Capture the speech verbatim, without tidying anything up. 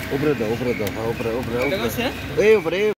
ऊपर दो ऊपर दो हाँ ऊपर ऊपर ऊपर Ada nggak sih ya? eh ऊपर